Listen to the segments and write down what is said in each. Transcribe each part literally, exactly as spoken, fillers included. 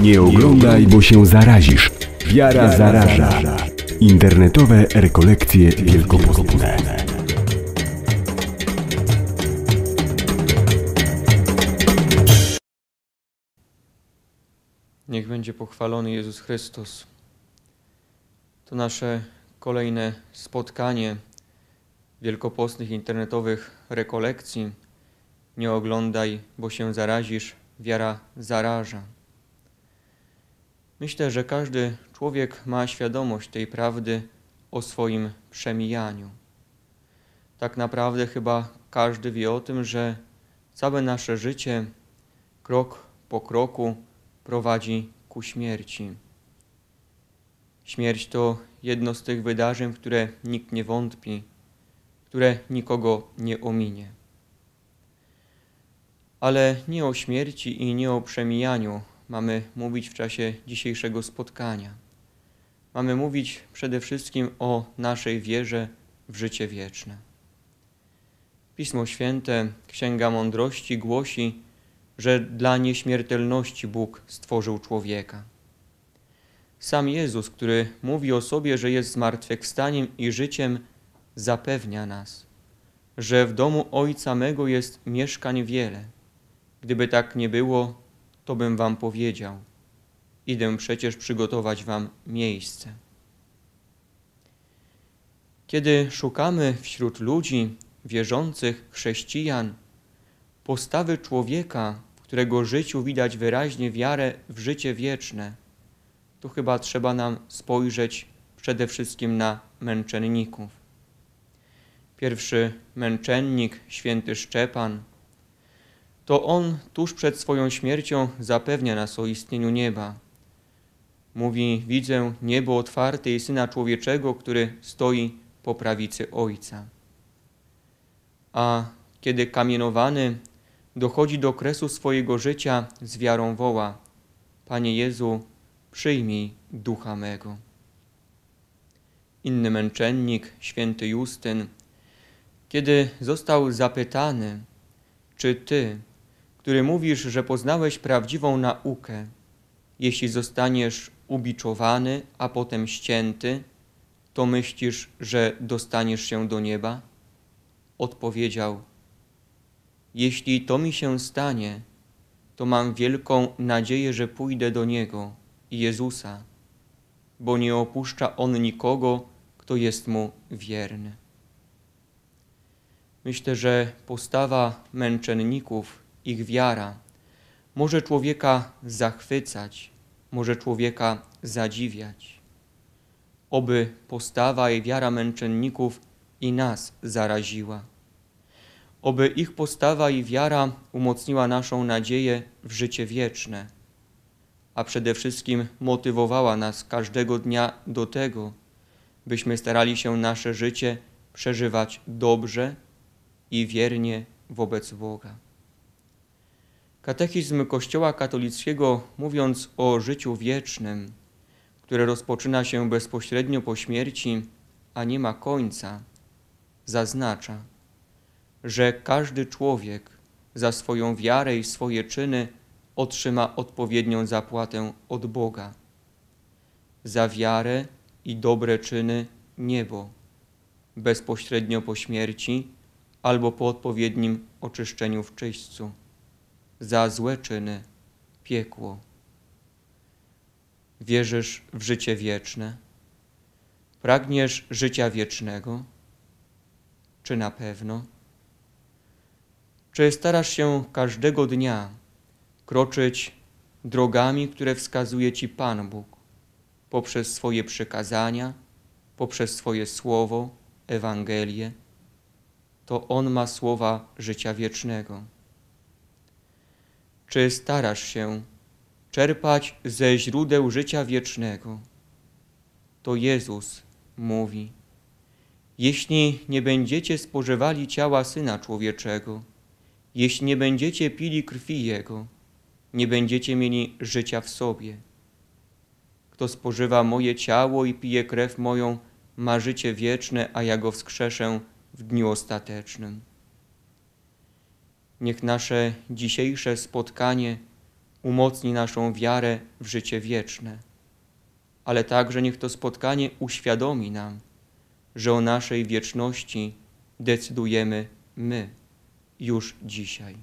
Nie oglądaj, bo się zarazisz. Wiara zaraża. Internetowe rekolekcje wielkopostne. Niech będzie pochwalony Jezus Chrystus. To nasze kolejne spotkanie wielkopostnych internetowych rekolekcji. Nie oglądaj, bo się zarazisz. Wiara zaraża. Myślę, że każdy człowiek ma świadomość tej prawdy o swoim przemijaniu. Tak naprawdę chyba każdy wie o tym, że całe nasze życie, krok po kroku, prowadzi ku śmierci. Śmierć to jedno z tych wydarzeń, w które nikt nie wątpi, które nikogo nie ominie. Ale nie o śmierci i nie o przemijaniu mamy mówić w czasie dzisiejszego spotkania. Mamy mówić przede wszystkim o naszej wierze w życie wieczne. Pismo Święte, Księga Mądrości głosi, że dla nieśmiertelności Bóg stworzył człowieka. Sam Jezus, który mówi o sobie, że jest zmartwychwstaniem i życiem, zapewnia nas, że w domu Ojca mego jest mieszkań wiele. Gdyby tak nie było, to bym wam powiedział. Idę przecież przygotować wam miejsce. Kiedy szukamy wśród ludzi wierzących chrześcijan postawy człowieka, w którego życiu widać wyraźnie wiarę w życie wieczne, to chyba trzeba nam spojrzeć przede wszystkim na męczenników. Pierwszy męczennik, święty Szczepan, to on tuż przed swoją śmiercią zapewnia nas o istnieniu nieba. Mówi: widzę niebo otwarte i Syna Człowieczego, który stoi po prawicy Ojca. A kiedy kamienowany dochodzi do kresu swojego życia, z wiarą woła: Panie Jezu, przyjmij ducha mego. Inny męczennik, święty Justyn, kiedy został zapytany: czy Ty, który mówisz, że poznałeś prawdziwą naukę, jeśli zostaniesz ubiczowany, a potem ścięty, to myślisz, że dostaniesz się do nieba? Odpowiedział: jeśli to mi się stanie, to mam wielką nadzieję, że pójdę do Niego, Jezusa, bo nie opuszcza On nikogo, kto jest Mu wierny. Myślę, że postawa męczenników, ich wiara, może człowieka zachwycać, może człowieka zadziwiać. Oby postawa i wiara męczenników i nas zaraziła. Oby ich postawa i wiara umocniła naszą nadzieję w życie wieczne, a przede wszystkim motywowała nas każdego dnia do tego, byśmy starali się nasze życie przeżywać dobrze i wiernie wobec Boga. Katechizm Kościoła katolickiego, mówiąc o życiu wiecznym, które rozpoczyna się bezpośrednio po śmierci, a nie ma końca, zaznacza, że każdy człowiek za swoją wiarę i swoje czyny otrzyma odpowiednią zapłatę od Boga. Za wiarę i dobre czyny niebo, bezpośrednio po śmierci albo po odpowiednim oczyszczeniu w czyśćcu. Za złe czyny piekło. Wierzysz w życie wieczne? Pragniesz życia wiecznego? Czy na pewno? Czy starasz się każdego dnia kroczyć drogami, które wskazuje Ci Pan Bóg, poprzez swoje przykazania, poprzez swoje słowo, Ewangelię? To On ma słowa życia wiecznego. Czy starasz się czerpać ze źródeł życia wiecznego? To Jezus mówi: jeśli nie będziecie spożywali ciała Syna Człowieczego, jeśli nie będziecie pili krwi Jego, nie będziecie mieli życia w sobie. Kto spożywa moje ciało i pije krew moją, ma życie wieczne, a ja go wskrzeszę w dniu ostatecznym. Niech nasze dzisiejsze spotkanie umocni naszą wiarę w życie wieczne, ale także niech to spotkanie uświadomi nam, że o naszej wieczności decydujemy my już dzisiaj.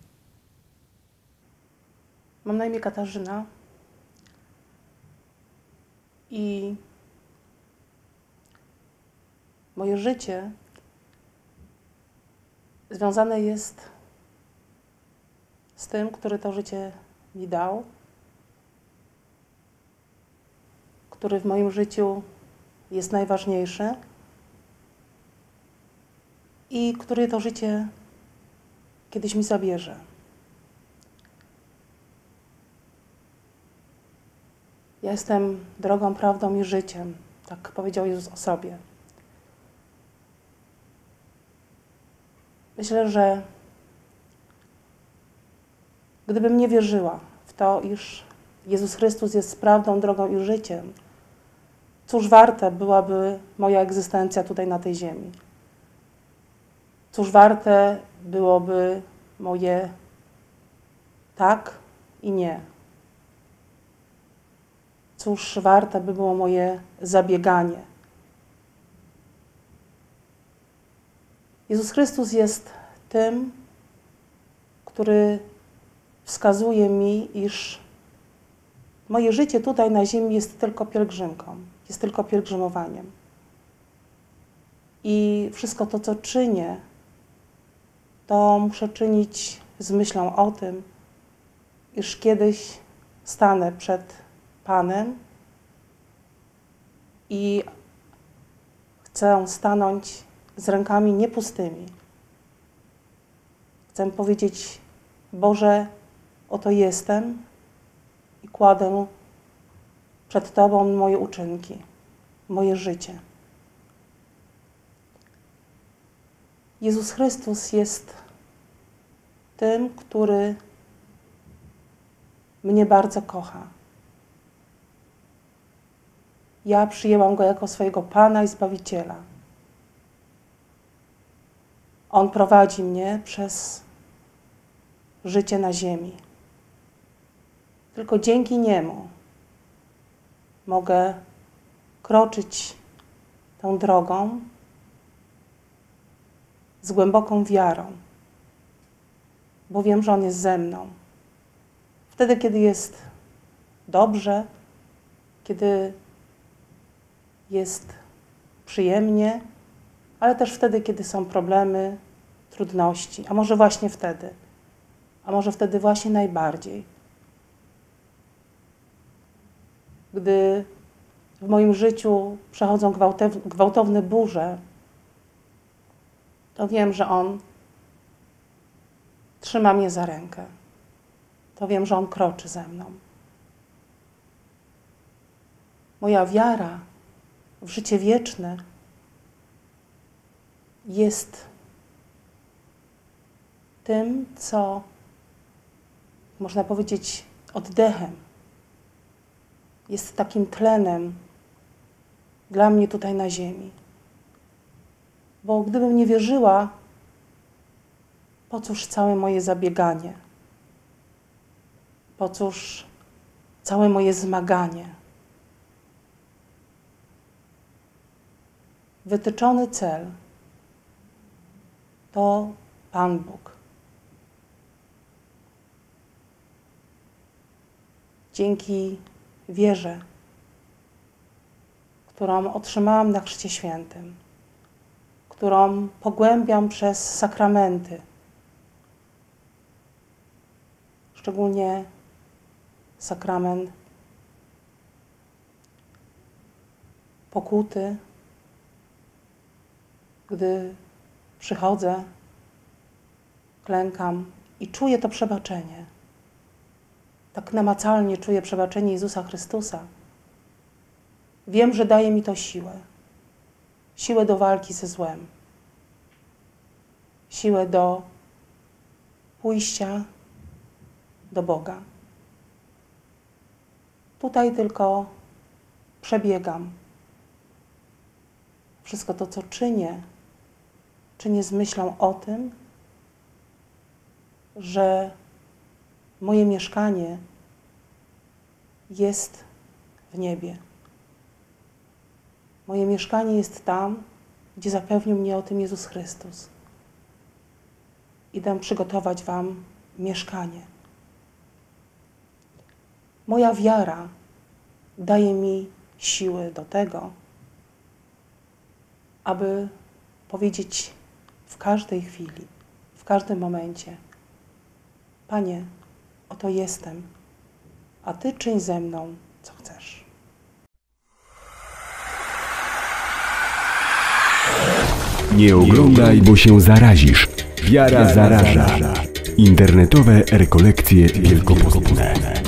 Mam na imię Katarzyna i moje życie związane jest z tym, który to życie mi dał, który w moim życiu jest najważniejszy i który to życie kiedyś mi zabierze. Ja jestem drogą, prawdą i życiem, tak powiedział Jezus o sobie. Myślę, że gdybym nie wierzyła w to, iż Jezus Chrystus jest prawdą, drogą i życiem, cóż warte byłaby moja egzystencja tutaj na tej ziemi? Cóż warte byłoby moje tak i nie? Cóż warte by było moje zabieganie? Jezus Chrystus jest tym, który wskazuje mi, iż moje życie tutaj na ziemi jest tylko pielgrzymką, jest tylko pielgrzymowaniem. I wszystko to, co czynię, to muszę czynić z myślą o tym, iż kiedyś stanę przed Panem i chcę stanąć z rękami niepustymi. Chcę powiedzieć: Boże, oto jestem i kładę przed Tobą moje uczynki, moje życie. Jezus Chrystus jest tym, który mnie bardzo kocha. Ja przyjęłam Go jako swojego Pana i Zbawiciela. On prowadzi mnie przez życie na ziemi. Tylko dzięki Niemu mogę kroczyć tą drogą z głęboką wiarą, bo wiem, że On jest ze mną. Wtedy, kiedy jest dobrze, kiedy jest przyjemnie, ale też wtedy, kiedy są problemy, trudności, a może właśnie wtedy, a może wtedy właśnie najbardziej. Gdy w moim życiu przechodzą gwałtowne burze, to wiem, że On trzyma mnie za rękę. To wiem, że On kroczy ze mną. Moja wiara w życie wieczne jest tym, co można powiedzieć oddechem. Jest takim tlenem dla mnie tutaj na ziemi. Bo gdybym nie wierzyła, po cóż całe moje zabieganie? Po cóż całe moje zmaganie? Wytyczony cel to Pan Bóg. Dzięki wierze, którą otrzymałam na Chrzcie Świętym, którą pogłębiam przez sakramenty, szczególnie sakrament pokuty, gdy przychodzę, klękam i czuję to przebaczenie. Tak namacalnie czuję przebaczenie Jezusa Chrystusa. Wiem, że daje mi to siłę. Siłę do walki ze złem. Siłę do pójścia do Boga. Tutaj tylko przebiegam. Wszystko to, co czynię, czynię z myślą o tym, że moje mieszkanie jest w niebie. Moje mieszkanie jest tam, gdzie zapewnił mnie o tym Jezus Chrystus. Idę przygotować wam mieszkanie. Moja wiara daje mi siły do tego, aby powiedzieć w każdej chwili, w każdym momencie: Panie, oto jestem, a Ty czyń ze mną, co chcesz. Nie oglądaj, bo się zarazisz. Wiara zaraża. Internetowe rekolekcje wielkopostne.